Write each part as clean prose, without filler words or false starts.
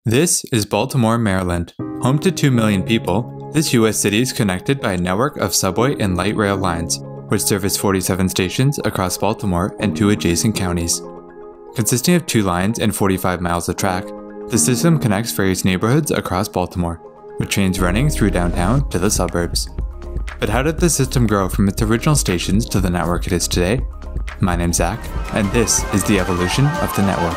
This is Baltimore, Maryland. Home to 2 million people, this U.S. city is connected by a network of subway and light rail lines, which service 47 stations across Baltimore and 2 adjacent counties. Consisting of 2 lines and 45 miles of track, the system connects various neighborhoods across Baltimore, with trains running through downtown to the suburbs. But how did the system grow from its original stations to the network it is today? My name's Zach, and this is the evolution of the network.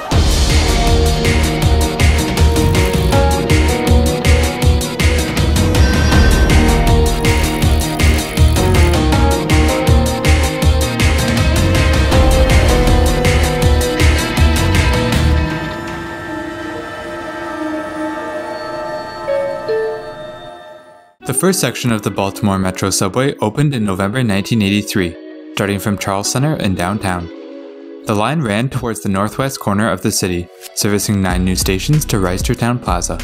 The first section of the Baltimore Metro subway opened in November 1983, starting from Charles Center in downtown. The line ran towards the northwest corner of the city, servicing 9 new stations to Reisterstown Plaza.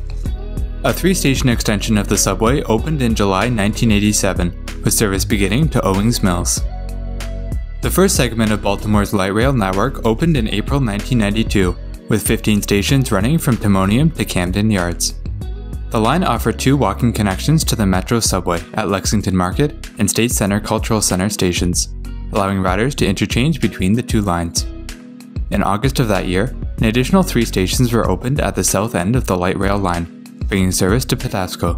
A 3-station extension of the subway opened in July 1987, with service beginning to Owings Mills. The first segment of Baltimore's light rail network opened in April 1992, with 15 stations running from Timonium to Camden Yards. The line offered 2 walking connections to the Metro subway at Lexington Market and State Center Cultural Center stations, allowing riders to interchange between the 2 lines. In August of that year, an additional 3 stations were opened at the south end of the light rail line, bringing service to Patapsco.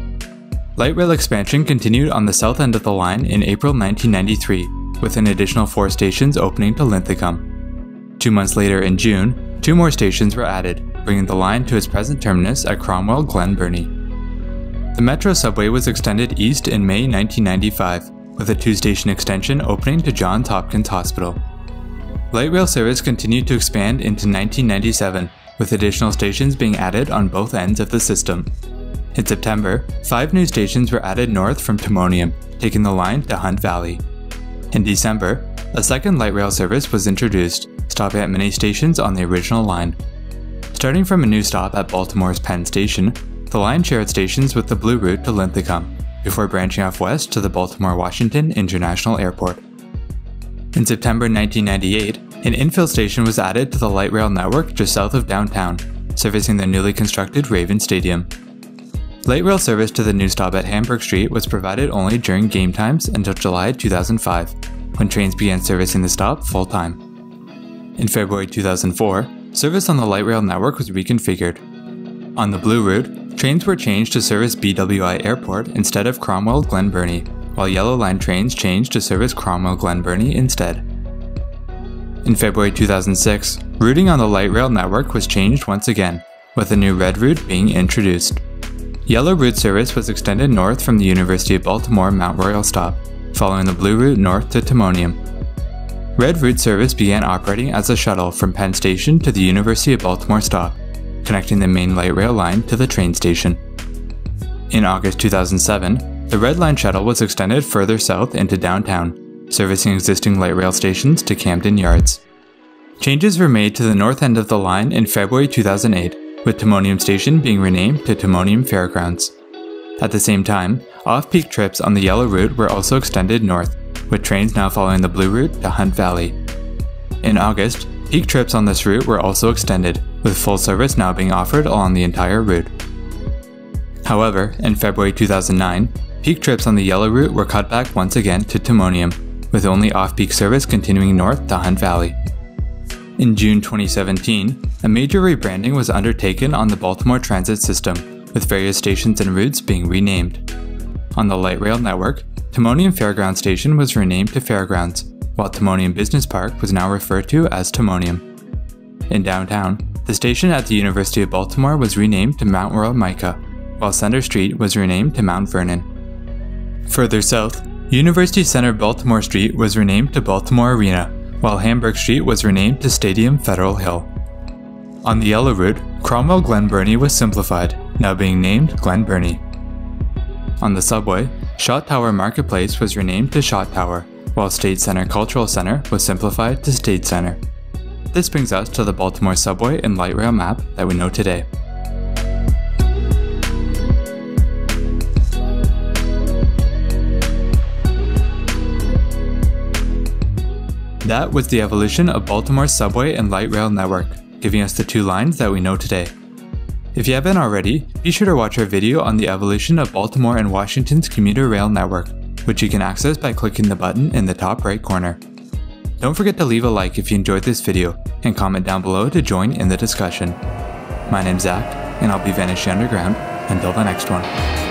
Light rail expansion continued on the south end of the line in April 1993, with an additional 4 stations opening to Linthicum. 2 months later in June, 2 more stations were added, bringing the line to its present terminus at Cromwell Glen Burnie. The Metro subway was extended east in May 1995, with a 2-station extension opening to Johns Hopkins Hospital. Light rail service continued to expand into 1997, with additional stations being added on both ends of the system. In September, 5 new stations were added north from Timonium, taking the line to Hunt Valley. In December, a second light rail service was introduced, stopping at many stations on the original line. Starting from a new stop at Baltimore's Penn Station, the line shared stations with the Blue Route to Linthicum, before branching off west to the Baltimore-Washington International Airport. In September 1998, an infill station was added to the light rail network just south of downtown, servicing the newly constructed Raven Stadium. Light rail service to the new stop at Hamburg Street was provided only during game times until July 2005, when trains began servicing the stop full-time. In February 2004, service on the light rail network was reconfigured. On the Blue Route, trains were changed to service BWI Airport instead of Cromwell Glen Burnie, while Yellow Line trains changed to service Cromwell Glen Burnie instead. In February 2006, routing on the light rail network was changed once again, with a new Red Route being introduced. Yellow Route service was extended north from the University of Baltimore Mount Royal stop, following the Blue Route north to Timonium. Red Route service began operating as a shuttle from Penn Station to the University of Baltimore stop, connecting the main light rail line to the train station. In August 2007, the Red Line shuttle was extended further south into downtown, servicing existing light rail stations to Camden Yards. Changes were made to the north end of the line in February 2008, with Timonium Station being renamed to Timonium Fairgrounds. At the same time, off-peak trips on the Yellow Route were also extended north, with trains now following the Blue Route to Hunt Valley. In August, peak trips on this route were also extended, with full service now being offered along the entire route. However, in February 2009, peak trips on the Yellow Route were cut back once again to Timonium, with only off-peak service continuing north to Hunt Valley. In June 2017, a major rebranding was undertaken on the Baltimore transit system, with various stations and routes being renamed. On the light rail network, Timonium Fairgrounds Station was renamed to Fairgrounds, while Timonium Business Park was now referred to as Timonium. In downtown, the station at the University of Baltimore was renamed to Mount Royal Micah, while Center Street was renamed to Mount Vernon. Further south, University Center Baltimore Street was renamed to Baltimore Arena, while Hamburg Street was renamed to Stadium Federal Hill. On the Yellow Route, Cromwell Glen Burnie was simplified, now being named Glen Burnie. On the subway, Shot Tower Marketplace was renamed to Shot Tower, while State Center Cultural Center was simplified to State Center. This brings us to the Baltimore subway and light rail map that we know today. That was the evolution of Baltimore's subway and light rail network, giving us the 2 lines that we know today. If you haven't already, be sure to watch our video on the evolution of Baltimore and Washington's commuter rail network, which you can access by clicking the button in the top right corner. Don't forget to leave a like if you enjoyed this video, and comment down below to join in the discussion. My name's Zach, and I'll be vanishing underground until the next one.